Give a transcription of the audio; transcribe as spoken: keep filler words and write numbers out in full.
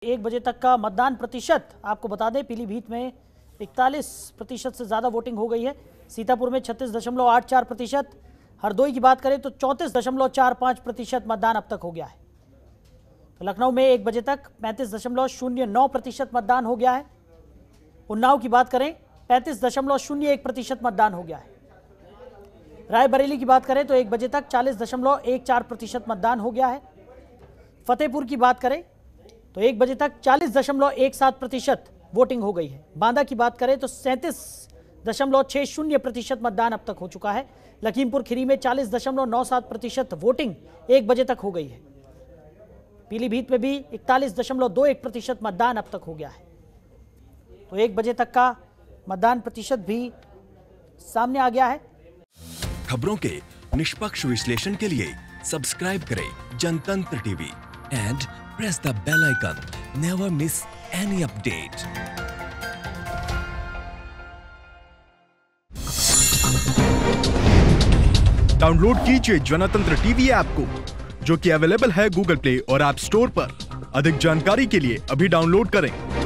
एक बजे तक का मतदान प्रतिशत आपको बता दें, पीलीभीत में इकतालीस प्रतिशत से ज़्यादा वोटिंग हो गई है, सीतापुर में छत्तीस दशमलव आठ चार प्रतिशत, हरदोई की बात करें तो चौंतीस दशमलव चार पाँच प्रतिशत मतदान अब तक हो गया है। तो लखनऊ में एक बजे तक पैंतीस दशमलव शून्य नौ प्रतिशत मतदान हो गया है। उन्नाव की बात करें पैंतीस दशमलव शून्य एक प्रतिशत मतदान हो गया है। रायबरेली की बात करें तो एक बजे तक चालीस दशमलव एक चार प्रतिशत मतदान हो गया है। फतेहपुर की बात करें तो एक बजे तक चालीस दशमलव एक सात प्रतिशत वोटिंग हो गई है। बांदा की बात करें तो सैंतीस दशमलव छः शून्य प्रतिशत मतदान अब तक हो चुका है। लखीमपुर खीरी में चालीस दशमलव नौ सात प्रतिशत वोटिंग एक बजे तक हो गई है। पीलीभीत में भी इकतालीस दशमलव दो एक प्रतिशत मतदान अब तक हो गया है। तो एक बजे तक का मतदान प्रतिशत भी सामने आ गया है। खबरों के निष्पक्ष विश्लेषण के लिए सब्सक्राइब करें Jantantra TV and press the bell icon. Never miss any update. Download कीजिए जनतंत्र टीवी ऐप को, जो कि अवेलेबल है गूगल प्ले और ऐप स्टोर पर। अधिक जानकारी के लिए अभी डाउनलोड करें।